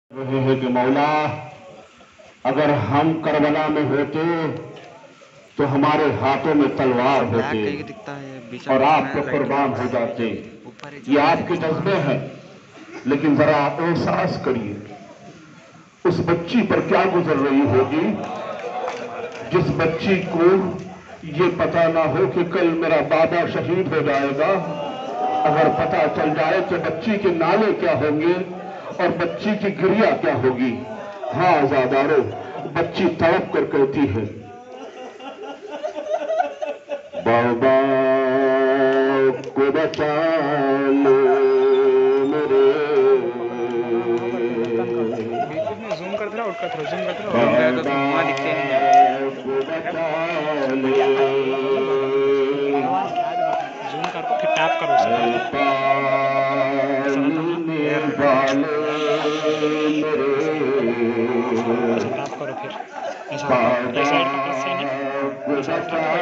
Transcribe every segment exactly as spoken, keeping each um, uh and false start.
रहे हैं कि मौला अगर हम करबला में होते तो हमारे हाथों में तलवार होते और आप पे कुर्बान हो जाते। ये आपके जज्बे हैं, लेकिन जरा आप एहसास करिए उस बच्ची पर क्या गुजर रही होगी जिस बच्ची को ये पता ना हो कि कल मेरा बाबा शहीद हो जाएगा। अगर पता चल जाए तो बच्ची के नाले क्या होंगे और बच्ची की गिरिया क्या होगी। हाँ आजादारो, बच्ची तड़प कर कहती है, बाबा को बचा लो मेरे, जूम कर देना, आउट कर जूम कर बाबा को बचा लो, जूम कर को फिर टैप करो उसको। टैप करो फिर ऐसा ये साइड का प्लस साइन है, ये साइड का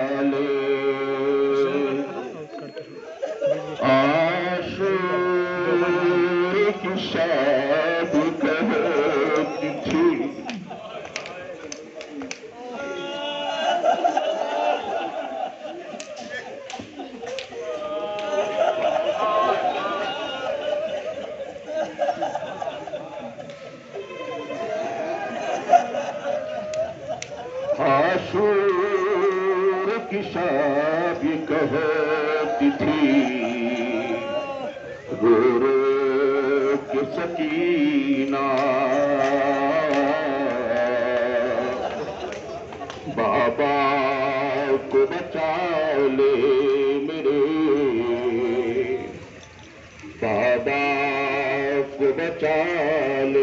आशूर की शादी कहती थी, रो रो के सकीना, बाबा को बचा ले मेरे, बाबा को बचा ले,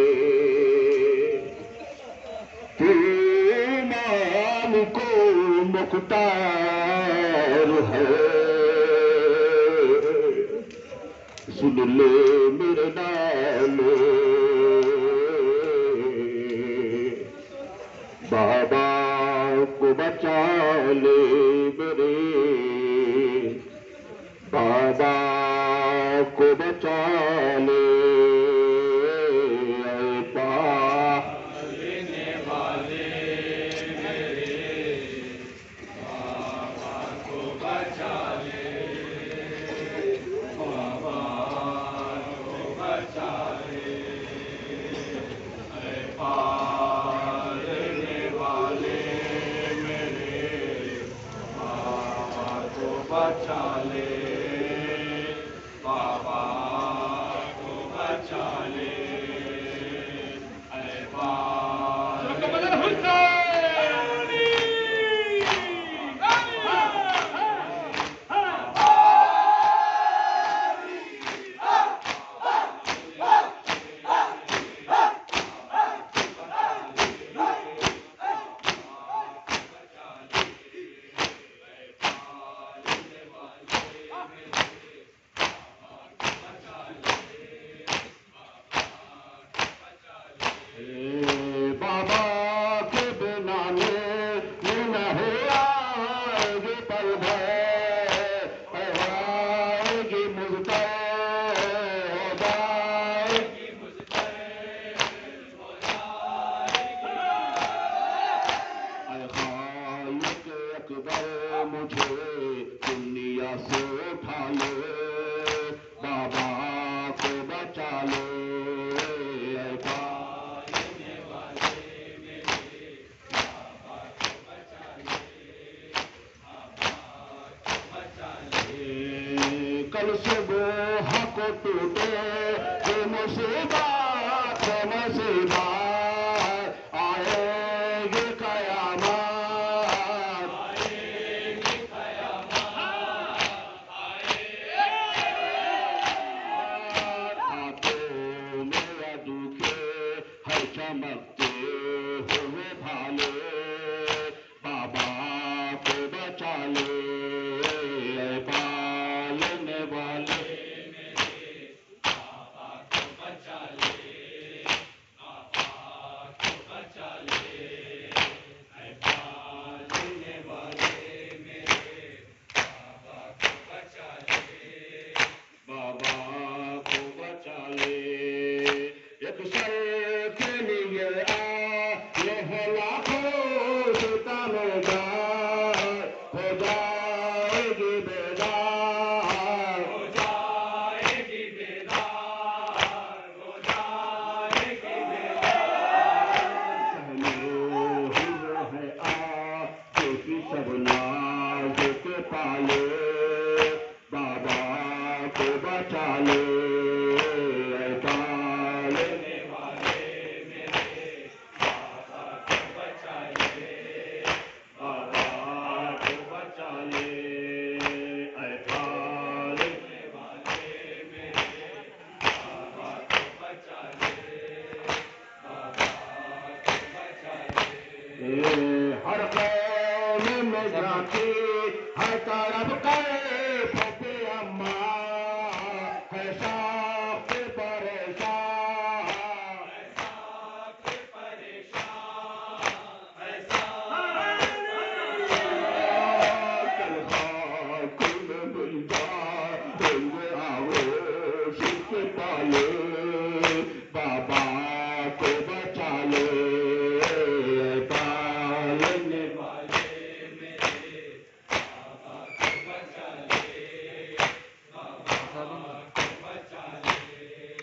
को मुख्तार है, सुन ले मेरे नालो, बाबा को बचा ले मेरे, बाबा को बचा ले। कल से वो हक टूटे ये मुसीबत मुसीबत आएगी कयामत, आएगी कयामत, हाथों में दुखे हर चमकते हुए भाले, बाबा को बचा ले एक शर کے لیے آئے ہیں لاکھوں ستم گار ہو جائے گی بیدار ہو جائے گی بیدار ہو جائے گی بیدار سہنے ہے آ کی سب ناز کے پالے بابا کو بچا لے اے پالنے والے میرے بابا کو بچا لے بابا کو بچا لے اے پالنے والے میرے بابا کو بچا لے بابا کو بچا لے ہر قوم میں جاتی ہر طرف کرے پھپھی اماں ہے ساخت پریشان ہے ساخت پریشان ہے ساخت چل خاک میں مل جائیں گے آغوش کے پالے بابا کو بچا لے پالنے والے میرے بابا کو بچا لے بابا کو بچا لے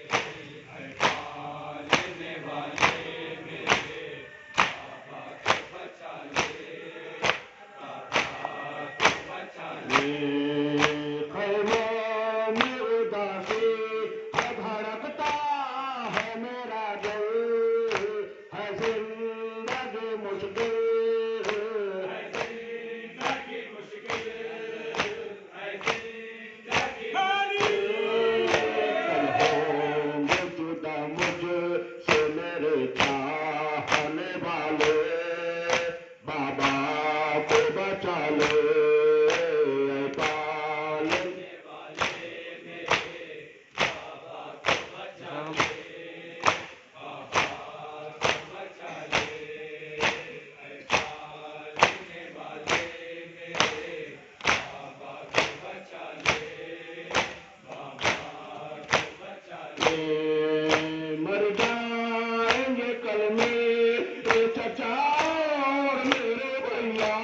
پالنے والے میرے بابا کو بچا لے بابا کو بچا لے خیموں میں اداسی ہے دھڑکتا ہے میرا دل ہے زندگی مشکل ہے زندگی مشکل ہے زندگی مشکل ہوں گے جدا مجھ سے میرے چاہنے والے بابا کو بچا لے اے پالنے والے میرے بابا کو بچا لے بابا کو بچا لے اے پالنے والے میرے بابا کو بچا لے بابا کو بچا لے مر جائیں گے کل میرے چچا اور میرے بھیا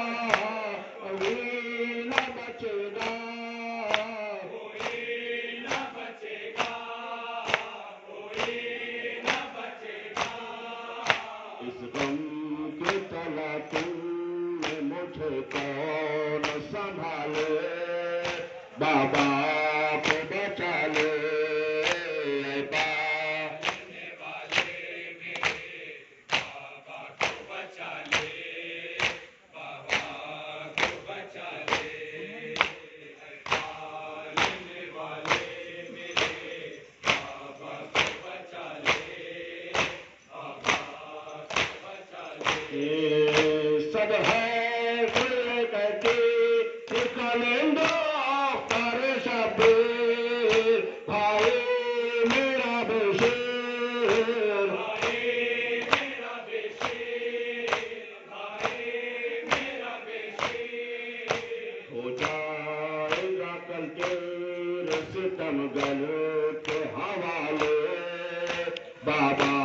کوئی نہ بچے گا کوئی نہ بچے گا کوئی نہ بچے گا اس غم کے تلا تم نے مجھے کون سنبھالے بابا کو بچا لے اے پالنے والے میرے بابا کو بچا لے بابا کو بچا لے اے پالنے والے میرے بابا کو بچا لے بابا کو بچا لے سب ہے کوئی کہتی کلندو کرے شبیر بھائی میرا بشیر بھائی میرا بشیر بھائی میرا بشیر ہو جائے گا کل تیرے ستم گر کے حوالے بابا